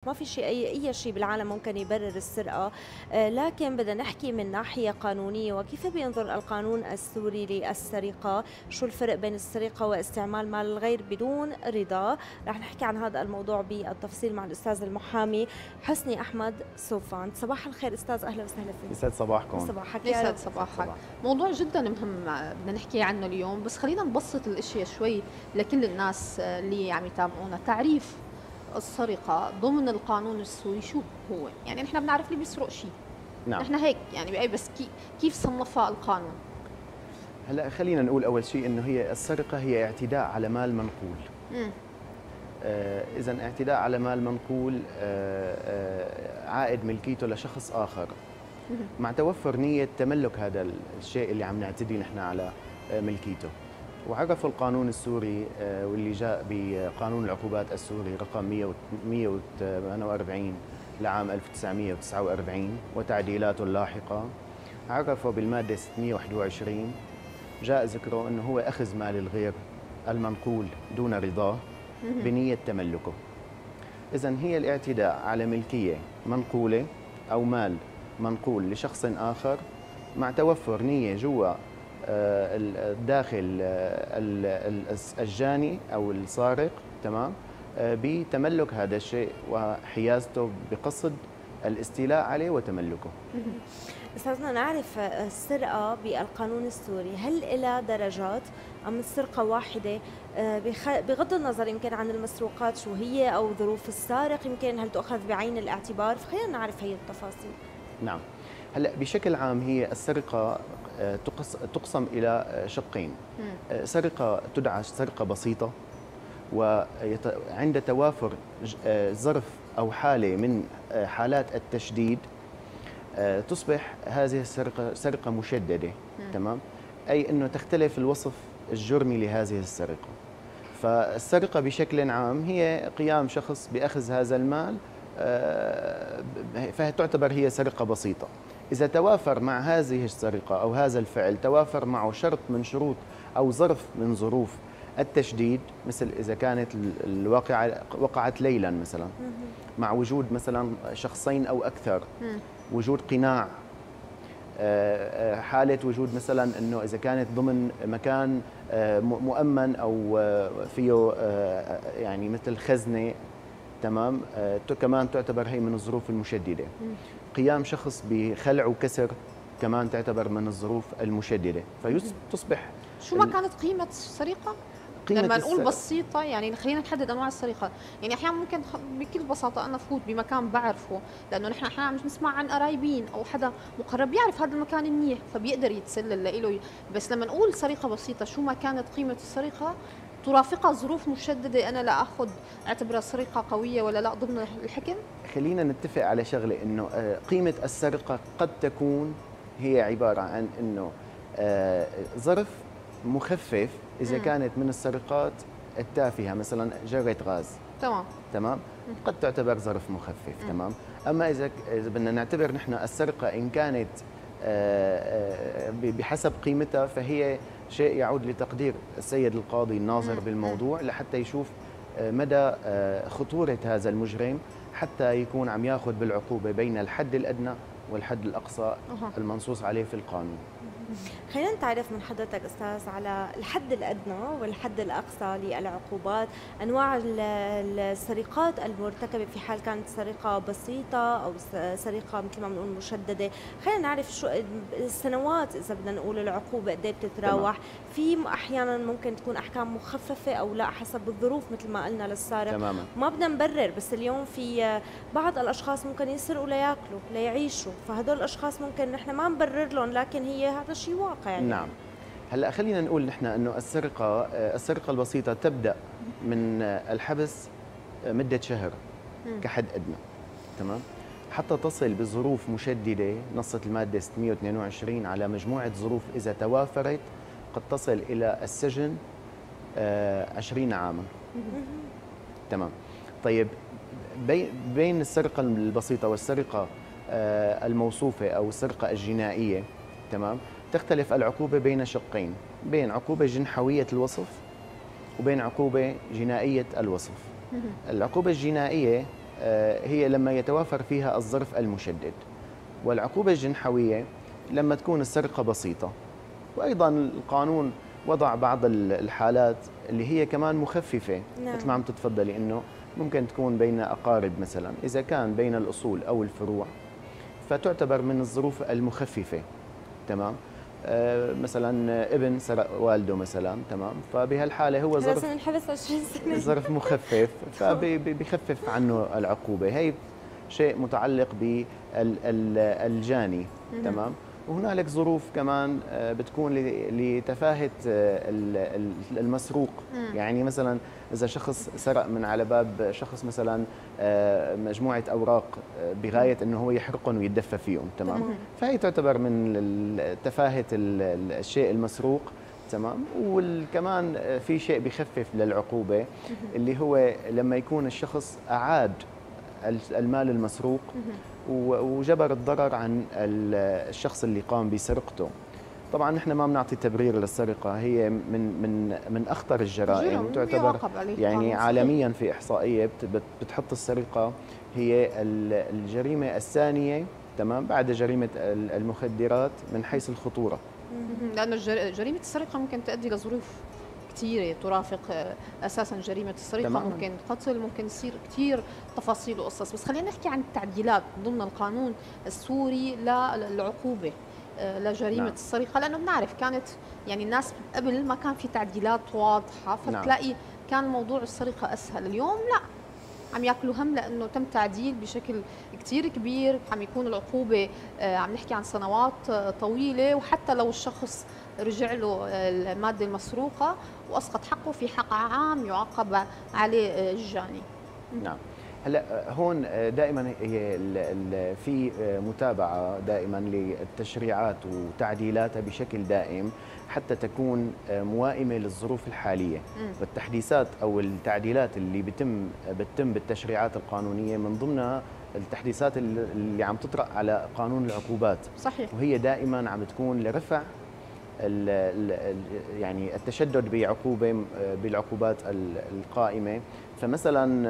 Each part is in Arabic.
ما في شيء أي شيء بالعالم ممكن يبرر السرقة. لكن بدنا نحكي من ناحية قانونية وكيف بينظر القانون السوري للسرقة، شو الفرق بين السرقة واستعمال مال الغير بدون رضا. رح نحكي عن هذا الموضوع بالتفصيل مع الأستاذ المحامي حسني أحمد سوفان. صباح الخير أستاذ، أهلا وسهلا فيك. يسعد صباحكم. صباحك يا يسعد رب. صباحك. موضوع جدا مهم بدنا نحكي عنه اليوم، بس خلينا نبسط الاشياء شوي لكل الناس اللي عم يتابعونا. تعريف السرقة ضمن القانون السوري شو هو؟ يعني نحن بنعرف اللي بيسرق شيء، نعم. نحن هيك يعني بأي، بس كيف صنفها القانون؟ هلا خلينا نقول اول شيء انه هي السرقه هي اعتداء على مال منقول. اذا اعتداء على مال منقول عائد ملكيته لشخص اخر مع توفر نيه تملك هذا الشيء اللي عم نعتدي نحن على ملكيته. وعرفوا القانون السوري واللي جاء بقانون العقوبات السوري رقم 148 لعام 1949 وتعديلاته اللاحقة، عرفوا بالمادة 621 جاء ذكره أنه هو أخذ مال الغير المنقول دون رضاه بنية تملكه. إذن هي الاعتداء على ملكية منقولة أو مال منقول لشخص آخر مع توفر نية جوا داخل الجاني أو السارق، تمام، بتملك هذا الشيء وحيازته بقصد الاستيلاء عليه وتملكه. أستاذنا، نعرف السرقة بالقانون السوري هل إلى درجات أم السرقة واحدة؟ بغض النظر يمكن عن المسروقات شو هي أو ظروف السارق، يمكن هل تؤخذ بعين الاعتبار؟ فخلينا نعرف هي التفاصيل. نعم. هلا بشكل عام هي السرقة تقسم إلى شقين. سرقة تدعى سرقة بسيطة، وعند توافر ظرف أو حالة من حالات التشديد تصبح هذه السرقة سرقة مشددة. تمام، أي أنه تختلف الوصف الجرمي لهذه السرقة. فالسرقة بشكل عام هي قيام شخص بأخذ هذا المال، فتعتبر هي سرقة بسيطة. إذا توافر مع هذه السرقة أو هذا الفعل توافر معه شرط من شروط أو ظرف من ظروف التشديد، مثل إذا كانت الواقعة وقعت ليلا مثلا، مع وجود مثلا شخصين أو أكثر، وجود قناع، حالة وجود مثلا أنه إذا كانت ضمن مكان مؤمن أو فيه يعني مثل خزنة، تمام، كمان تعتبر هي من الظروف المشددة. قيام شخص بخلع وكسر كمان تعتبر من الظروف المشددة، فتصبح شو ما كانت قيمة السرقة؟ لما نقول بسيطة يعني خلينا نحدد أنواع السرقة. يعني أحيانا ممكن بكل بساطة أنا فوت بمكان بعرفه، لأنه نحن أحيانا مش نسمع عن قرايبين أو حدا مقرب يعرف هذا المكان منيح فبيقدر يتسلل لإله. بس لما نقول سرقة بسيطة شو ما كانت قيمة السرقة ترافقها ظروف مشددة، أنا لا أخذ أعتبرها سرقة قوية ولا لا ضمن الحكم. خلينا نتفق على شغلة، إنه قيمة السرقة قد تكون هي عبارة عن إنه ظرف مخفف إذا كانت من السرقات التافهة، مثلا جرة غاز، تمام، قد تعتبر ظرف مخفف. تمام. أما إذا بدنا نعتبر نحن السرقة إن كانت بحسب قيمتها، فهي شيء يعود لتقدير السيد القاضي الناظر بالموضوع لحتى يشوف مدى خطورة هذا المجرم، حتى يكون عم ياخذ بالعقوبة بين الحد الأدنى والحد الأقصى المنصوص عليه في القانون. خلينا نتعرف من حضرتك أستاذ على الحد الأدنى والحد الأقصى للعقوبات، أنواع السرقات المرتكبة في حال كانت سرقة بسيطة أو سرقة مثل ما بنقول مشددة. خلينا نعرف شو السنوات، إذا بدنا نقول العقوبة قد ايه بتتراوح. في أحيانا ممكن تكون أحكام مخففة أو لا حسب الظروف مثل ما قلنا للسارق. تماما. ما بدنا نبرر، بس اليوم في بعض الأشخاص ممكن يسرقوا لياكلوا ليعيشوا، فهدول الأشخاص ممكن نحن ما نبرر لهم، لكن هي هذا شيء واقع يعني. نعم. هلا خلينا نقول نحن انه السرقه البسيطه تبدا من الحبس مده شهر كحد ادنى، تمام، حتى تصل بظروف مشدده. نصت الماده 622 على مجموعه ظروف اذا توافرت قد تصل الى السجن 20 عاما. تمام. طيب بين السرقه البسيطه والسرقه الموصوفه او السرقه الجنائيه، تمام، تختلف العقوبة بين شقين، بين عقوبة جنحوية الوصف وبين عقوبة جنائية الوصف. العقوبة الجنائية هي لما يتوافر فيها الظرف المشدد. والعقوبة الجنحوية لما تكون السرقة بسيطة. وأيضا القانون وضع بعض الحالات اللي هي كمان مخففة. نعم. مثل ما عم تتفضلي إنه ممكن تكون بين أقارب مثلا، إذا كان بين الأصول أو الفروع فتعتبر من الظروف المخففة. تمام. مثلا ابن سرق والده مثلا، تمام، فبهالحالة هو ظرف الحبس 20 سنة ظرف مخفف، فبيخفف عنه العقوبة. هي شيء متعلق بالجاني. تمام. وهنالك ظروف كمان بتكون لتفاهة المسروق. يعني مثلا إذا شخص سرق من على باب شخص مثلا مجموعة أوراق بغاية أنه هو يحرقهم ويتدفى فيهم. تمام. فهي تعتبر من تفاهة الشيء المسروق. تمام. وكمان في شيء بخفف للعقوبة اللي هو لما يكون الشخص أعاد المال المسروق وجبر الضرر عن الشخص اللي قام بسرقته. طبعا نحن ما بنعطي تبرير للسرقه، هي من اخطر الجرائم، تعتبر يعني عالميا في احصائيه بتحط السرقه هي الجريمه الثانيه، تمام، بعد جريمه المخدرات من حيث الخطوره. لانه جريمه السرقه ممكن تؤدي لظروف كثيرة ترافق اساسا جريمه السرقه. تمام. ممكن قتل، ممكن يصير كثير تفاصيل وقصص. بس خلينا نحكي عن التعديلات ضمن القانون السوري للعقوبه لجريمه نعم. السرقه، لانه بنعرف كانت يعني الناس قبل ما كان في تعديلات واضحه، فتلاقي نعم. كان موضوع السرقه اسهل. اليوم لا، عم ياكلوا هم لانه تم تعديل بشكل كثير كبير، عم يكون العقوبه عم نحكي عن سنوات طويله، وحتى لو الشخص رجع له الماده المسروقه واسقط حقه، في حق عام يعاقب عليه الجاني. نعم. هلا هون دائما هي في متابعه دائما للتشريعات وتعديلاتها بشكل دائم حتى تكون موائمه للظروف الحاليه. والتحديثات او التعديلات اللي بتتم بالتشريعات القانونيه من ضمنها التحديثات اللي عم تطرأ على قانون العقوبات. صحيح. وهي دائما عم بتكون لرفع يعني التشدد بالعقوبات القائمه. فمثلا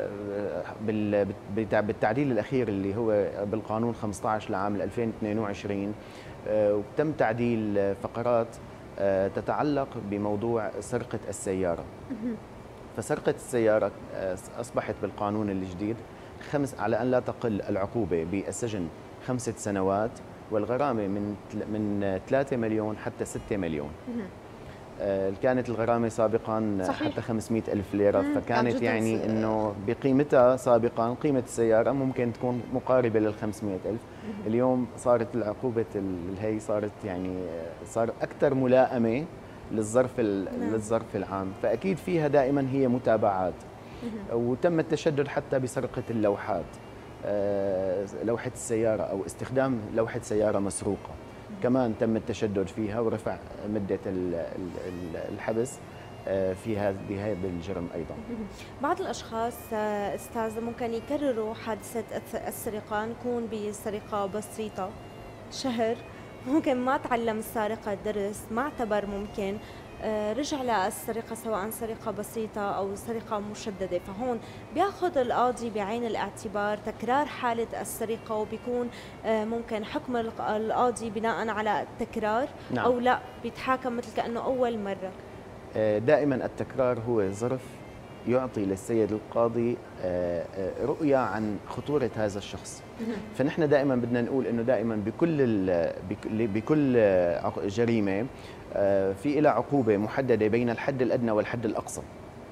بالتعديل الاخير اللي هو بالقانون 15 لعام 2022 وتم تعديل فقرات تتعلق بموضوع سرقه السياره. فسرقه السياره اصبحت بالقانون الجديد على ان لا تقل العقوبه بالسجن 5 سنوات والغرامه من 3 مليون حتى 6 مليون. كانت الغرامه سابقا صحيح. حتى 500 ألف ليره. فكانت يعني انه بقيمتها سابقا قيمه السياره ممكن تكون مقاربه لل 500 ألف. اليوم صارت العقوبه هي صارت يعني صار اكثر ملائمه للظرف العام. فاكيد فيها دائما هي متابعات. وتم التشدد حتى بسرقه اللوحات، لوحه السياره او استخدام لوحه سياره مسروقه، كمان تم التشدد فيها ورفع مدة الحبس بهذا الجرم أيضا. بعض الأشخاص أستاذ ممكن يكرروا حادثة السرقة، نكون بسرقة بسيطة شهر، ممكن ما تعلم السارق الدرس، ما اعتبر، ممكن رجع للسرقة سواء سرقة بسيطة أو سرقة مشددة. فهون بياخذ القاضي بعين الاعتبار تكرار حالة السرقة، وبيكون ممكن حكم القاضي بناء على التكرار. نعم. أو لا بيتحاكم مثل كأنه أول مرة. دائما التكرار هو ظرف يعطي للسيد القاضي رؤية عن خطورة هذا الشخص. فنحن دائما بدنا نقول انه دائما بكل جريمة في لها عقوبة محددة بين الحد الأدنى والحد الأقصى.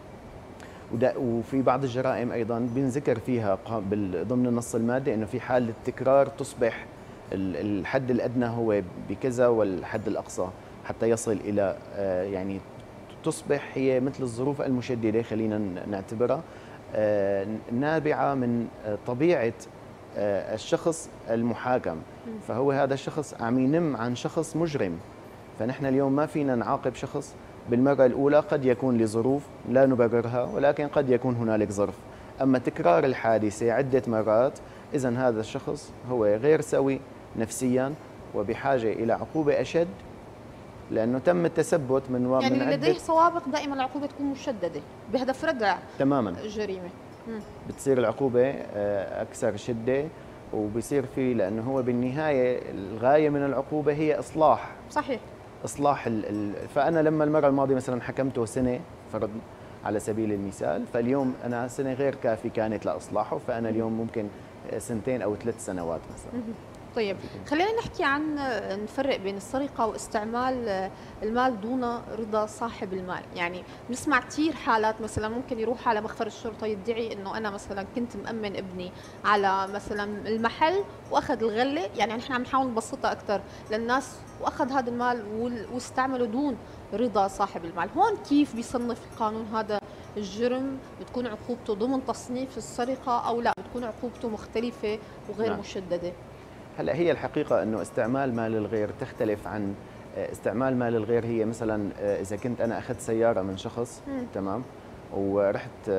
وفي بعض الجرائم أيضا بنذكر فيها ضمن النص المادة أنه في حال التكرار تصبح الحد الأدنى هو بكذا والحد الأقصى حتى يصل إلى يعني تصبح هي مثل الظروف المشددة، خلينا نعتبرها نابعة من طبيعة الشخص المحاكم. فهو هذا الشخص عم ينم عن شخص مجرم. فنحن اليوم ما فينا نعاقب شخص بالمرة الأولى، قد يكون لظروف لا نبررها، ولكن قد يكون هنالك ظرف. أما تكرار الحادثة عدة مرات، إذن هذا الشخص هو غير سوي نفسيا وبحاجة إلى عقوبة أشد، لأنه تم التثبت من يعني اللي لديه سوابق دائما العقوبة تكون مشددة بهدف ردع تماما الجريمة. بتصير العقوبة أكثر شدة، وبصير في، لأنه هو بالنهاية الغاية من العقوبة هي إصلاح. صحيح. إصلاح فأنا لما المرة الماضية مثلا حكمته سنة فرض على سبيل المثال، فاليوم أنا سنة غير كافي كانت لإصلاحه، فأنا اليوم ممكن 2 أو 3 سنوات مثلا. طيب خلينا نحكي عن نفرق بين السرقة واستعمال المال دون رضا صاحب المال. يعني بنسمع كثير حالات مثلا ممكن يروح على مخفر الشرطة يدعي انه انا مثلا كنت مأمن ابني على مثلا المحل واخذ الغلة، يعني نحن عم نحاول نبسطها اكثر للناس، واخذ هذا المال واستعمله دون رضا صاحب المال. هون كيف بيصنف القانون هذا الجرم؟ بتكون عقوبته ضمن تصنيف السرقة او لا بتكون عقوبته مختلفة وغير مشددة؟ هلا هي الحقيقة أنه استعمال مال الغير تختلف عن استعمال مال الغير. هي مثلا إذا كنت أنا أخذت سيارة من شخص تمام، ورحت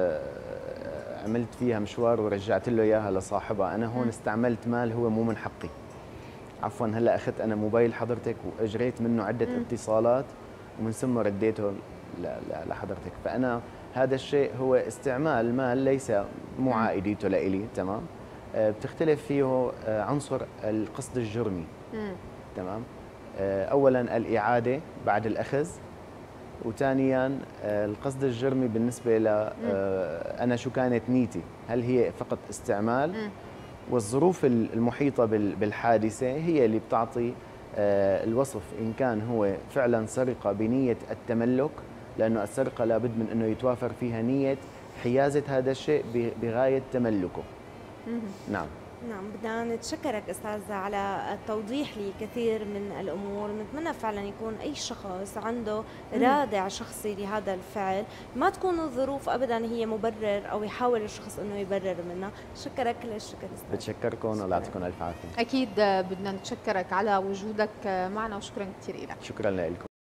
عملت فيها مشوار ورجعت له إياها لصاحبها، أنا هون استعملت مال هو مو من حقي. عفوا، هلا أخذت أنا موبايل حضرتك وأجريت منه عدة اتصالات ومن ثم رديته لحضرتك، فأنا هذا الشيء هو استعمال مال ليس مو عائديته لإلي. تمام. بتختلف فيه عنصر القصد الجرمي. تمام. اولا الاعاده بعد الاخذ، وثانيا القصد الجرمي بالنسبه ل انا شو كانت نيتي، هل هي فقط استعمال؟ والظروف المحيطه بالحادثه هي اللي بتعطي الوصف ان كان هو فعلا سرقه بنيه التملك، لانه السرقه لابد من انه يتوافر فيها نيه حيازه هذا الشيء بغايه تملكه. نعم. نعم، بدنا نتشكرك أستاذ على التوضيح لكثير من الأمور. نتمنى فعلا يكون أي شخص عنده رادع شخصي لهذا الفعل، ما تكون الظروف أبدا هي مبرر أو يحاول الشخص أنه يبرر منها. شكرك كل الشكر أستاذ. بتشكركم والله يعطيكم ألف عافية. أكيد بدنا نتشكرك على وجودك معنا وشكرا كثير لك. شكرا لكم.